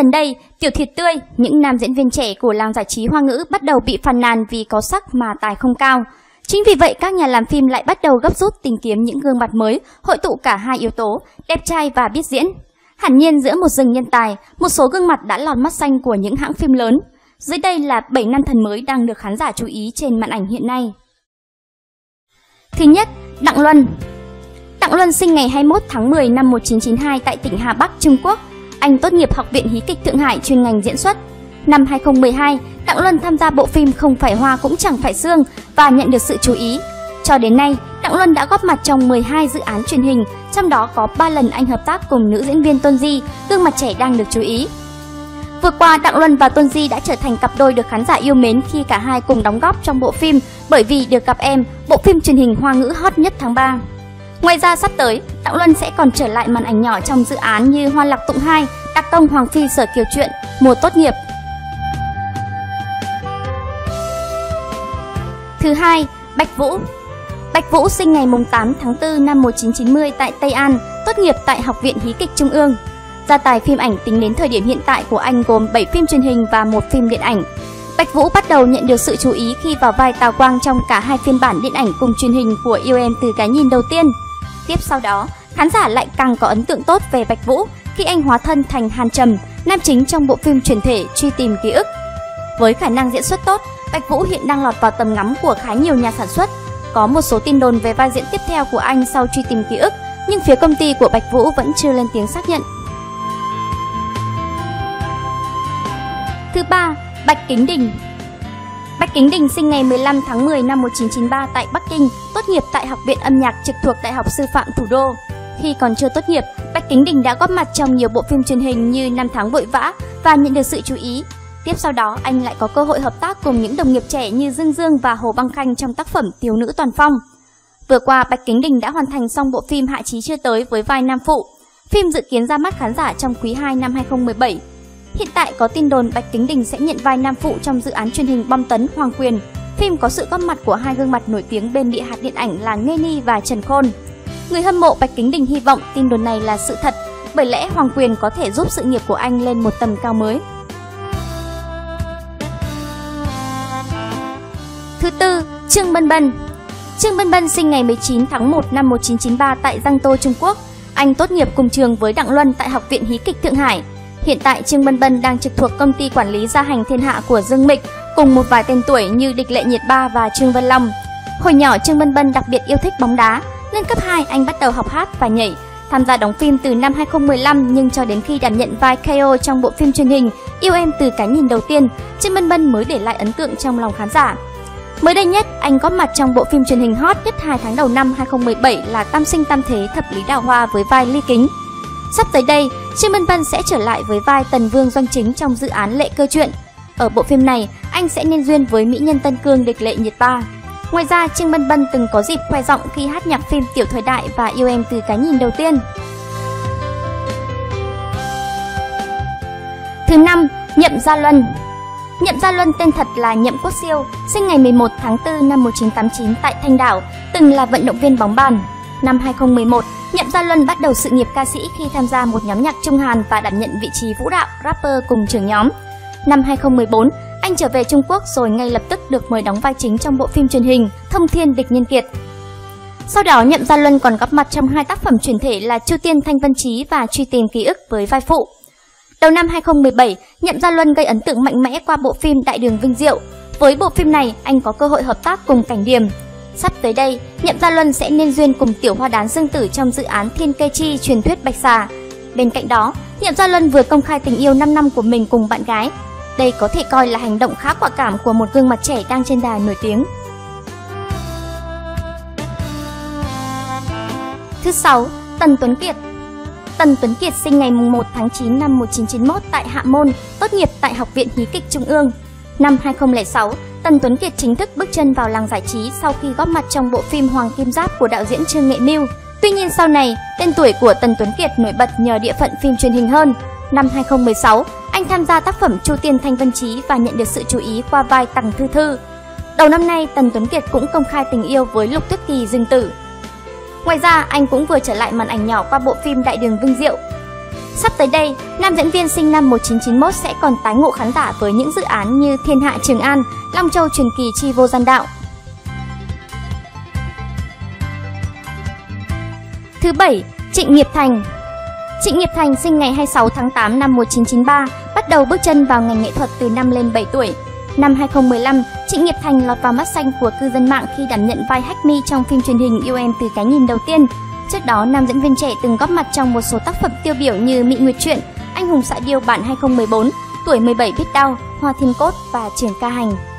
gần đây, Tiểu Thiệt Tươi, những nam diễn viên trẻ của làng giải trí Hoa ngữ bắt đầu bị phàn nàn vì có sắc mà tài không cao. Chính vì vậy, các nhà làm phim lại bắt đầu gấp rút tìm kiếm những gương mặt mới, hội tụ cả hai yếu tố, đẹp trai và biết diễn. Hẳn nhiên giữa một rừng nhân tài, một số gương mặt đã lọt mắt xanh của những hãng phim lớn. Dưới đây là 7 nam thần mới đang được khán giả chú ý trên màn ảnh hiện nay. Thứ nhất, Đặng Luân. Đặng Luân sinh ngày 21 tháng 10 năm 1992 tại tỉnh Hà Bắc, Trung Quốc. Anh tốt nghiệp Học viện Hí kịch Thượng Hải chuyên ngành diễn xuất. Năm 2012, Đặng Luân tham gia bộ phim Không phải hoa cũng chẳng phải xương và nhận được sự chú ý. Cho đến nay, Đặng Luân đã góp mặt trong 12 dự án truyền hình, trong đó có 3 lần anh hợp tác cùng nữ diễn viên Tôn Di, gương mặt trẻ đang được chú ý. Vừa qua, Đặng Luân và Tôn Di đã trở thành cặp đôi được khán giả yêu mến khi cả hai cùng đóng góp trong bộ phim Bởi vì được gặp em, bộ phim truyền hình Hoa ngữ hot nhất tháng 3. Ngoài ra sắp tới, Đặng Luân sẽ còn trở lại màn ảnh nhỏ trong dự án như Hoa Lạc Tụng 2, Đặc công Hoàng Phi Sở Kiều Truyện, Mùa Tốt Nghiệp. Thứ hai, Bạch Vũ. Bạch Vũ sinh ngày 8 tháng 4 năm 1990 tại Tây An, tốt nghiệp tại Học viện Hí kịch Trung ương. Gia tài phim ảnh tính đến thời điểm hiện tại của anh gồm 7 phim truyền hình và 1 phim điện ảnh. Bạch Vũ bắt đầu nhận được sự chú ý khi vào vai Tào Quang trong cả 2 phiên bản điện ảnh cùng truyền hình của Yêu Em Từ Cái Nhìn Đầu Tiên. Tiếp sau đó, khán giả lại càng có ấn tượng tốt về Bạch Vũ khi anh hóa thân thành Hàn Trầm, nam chính trong bộ phim chuyển thể Truy Tìm Ký Ức. Với khả năng diễn xuất tốt, Bạch Vũ hiện đang lọt vào tầm ngắm của khá nhiều nhà sản xuất. Có một số tin đồn về vai diễn tiếp theo của anh sau Truy Tìm Ký Ức, nhưng phía công ty của Bạch Vũ vẫn chưa lên tiếng xác nhận. Thứ ba, Bạch Kính Đình. Bạch Kính Đình sinh ngày 15 tháng 10 năm 1993 tại Bắc Kinh, tốt nghiệp tại Học viện Âm nhạc trực thuộc Đại học Sư phạm Thủ đô. Khi còn chưa tốt nghiệp, Bạch Kính Đình đã góp mặt trong nhiều bộ phim truyền hình như Năm tháng vội vã và nhận được sự chú ý. Tiếp sau đó, anh lại có cơ hội hợp tác cùng những đồng nghiệp trẻ như Dương Dương và Hồ Băng Khanh trong tác phẩm Thiếu nữ toàn phong. Vừa qua, Bạch Kính Đình đã hoàn thành xong bộ phim Hạ Chí chưa tới với vai nam phụ. Phim dự kiến ra mắt khán giả trong quý 2 năm 2017. Hiện tại có tin đồn Bạch Kính Đình sẽ nhận vai nam phụ trong dự án truyền hình bom tấn Hoàng Quyền. Phim có sự góp mặt của 2 gương mặt nổi tiếng bên địa hạt điện ảnh là Nghê Ni và Trần Khôn. Người hâm mộ Bạch Kính Đình hy vọng tin đồn này là sự thật, bởi lẽ Hoàng Quyền có thể giúp sự nghiệp của anh lên một tầm cao mới. Thứ tư, Trương Bân Bân. Trương Bân Bân sinh ngày 19 tháng 1 năm 1993 tại Giang Tô, Trung Quốc. Anh tốt nghiệp cùng trường với Đặng Luân tại Học viện Hí kịch Thượng Hải. Hiện tại Trương Bân Bân đang trực thuộc công ty quản lý gia hành thiên hạ của Dương Mịch cùng một vài tên tuổi như Địch Lệ Nhiệt Ba và Trương Vân Long. Hồi nhỏ Trương Bân Bân đặc biệt yêu thích bóng đá, lên cấp 2 anh bắt đầu học hát và nhảy, tham gia đóng phim từ năm 2015 nhưng cho đến khi đảm nhận vai KO trong bộ phim truyền hình Yêu Em Từ Cái Nhìn Đầu Tiên, Trương Bân Bân mới để lại ấn tượng trong lòng khán giả. Mới đây nhất, anh góp mặt trong bộ phim truyền hình hot nhất 2 tháng đầu năm 2017 là Tam Sinh Tam Thế Thập Lý Đào Hoa với vai Ly Kính. Sắp tới đây, Trương Bân Bân sẽ trở lại với vai Tần Vương Doanh Chính trong dự án Lệ Cơ Truyện. Ở bộ phim này, anh sẽ nên duyên với mỹ nhân Tân Cương Địch Lệ Nhiệt Ba. Ngoài ra, Trương Bân Bân từng có dịp khoe giọng khi hát nhạc phim Tiểu Thời Đại và Yêu Em Từ Cái Nhìn Đầu Tiên. Thứ năm, Nhậm Gia Luân. Nhậm Gia Luân tên thật là Nhậm Quốc Siêu, sinh ngày 11 tháng 4 năm 1989 tại Thanh Đảo, từng là vận động viên bóng bàn. Năm 2011, Nhậm Gia Luân bắt đầu sự nghiệp ca sĩ khi tham gia một nhóm nhạc Trung Hàn và đảm nhận vị trí vũ đạo, rapper cùng trưởng nhóm. Năm 2014, anh trở về Trung Quốc rồi ngay lập tức được mời đóng vai chính trong bộ phim truyền hình Thông Thiên Địch Nhân Kiệt. Sau đó, Nhậm Gia Luân còn góp mặt trong 2 tác phẩm chuyển thể là Chu Tiên Thanh Vân Chí và Truy Tìm Ký Ức với vai phụ. Đầu năm 2017, Nhậm Gia Luân gây ấn tượng mạnh mẽ qua bộ phim Đại Đường Vinh Diệu. Với bộ phim này, anh có cơ hội hợp tác cùng Cảnh Điềm. Sắp tới đây, Nhậm Gia Luân sẽ nên duyên cùng Tiểu Hoa Đán Dương Tử trong dự án Thiên Kê Chi Truyền Thuyết Bạch Xà. Bên cạnh đó, Nhậm Gia Luân vừa công khai tình yêu 5 năm của mình cùng bạn gái. Đây có thể coi là hành động khá quả cảm của một gương mặt trẻ đang trên đà nổi tiếng. Thứ 6, Tần Tuấn Kiệt. Tần Tuấn Kiệt sinh ngày 1 tháng 9 năm 1991 tại Hạ Môn, tốt nghiệp tại Học viện Hí kịch Trung ương. Năm 2006, Tần Tuấn Kiệt chính thức bước chân vào làng giải trí sau khi góp mặt trong bộ phim Hoàng Kim Giáp của đạo diễn Trương Nghệ Mưu. Tuy nhiên sau này, tên tuổi của Tần Tuấn Kiệt nổi bật nhờ địa phận phim truyền hình hơn. Năm 2016, anh tham gia tác phẩm Chu Tiên Thanh Vân Chí và nhận được sự chú ý qua vai Tằng Thư Thư. Đầu năm nay, Tần Tuấn Kiệt cũng công khai tình yêu với Lục Tuyết Kỳ Dương Tử. Ngoài ra, anh cũng vừa trở lại màn ảnh nhỏ qua bộ phim Đại Đường Vinh Diệu. Sắp tới đây, nam diễn viên sinh năm 1991 sẽ còn tái ngộ khán giả với những dự án như Thiên Hạ Trường An, Long Châu Truyền Kỳ Chi Vô Gian Đạo. Thứ 7. Trịnh Nghiệp Thành. Trịnh Nghiệp Thành sinh ngày 26 tháng 8 năm 1993, bắt đầu bước chân vào ngành nghệ thuật từ năm lên 7 tuổi. Năm 2015, Trịnh Nghiệp Thành lọt vào mắt xanh của cư dân mạng khi đảm nhận vai Hack Mi trong phim truyền hình Yêu Em Từ Cái Nhìn Đầu Tiên. Trước đó, nam diễn viên trẻ từng góp mặt trong một số tác phẩm tiêu biểu như Mị Nguyệt Truyện, Anh Hùng Xạ Điêu bản 2014, Tuổi 17 Biết Đau, Hoa Thiên Cốt và Trường Ca Hành.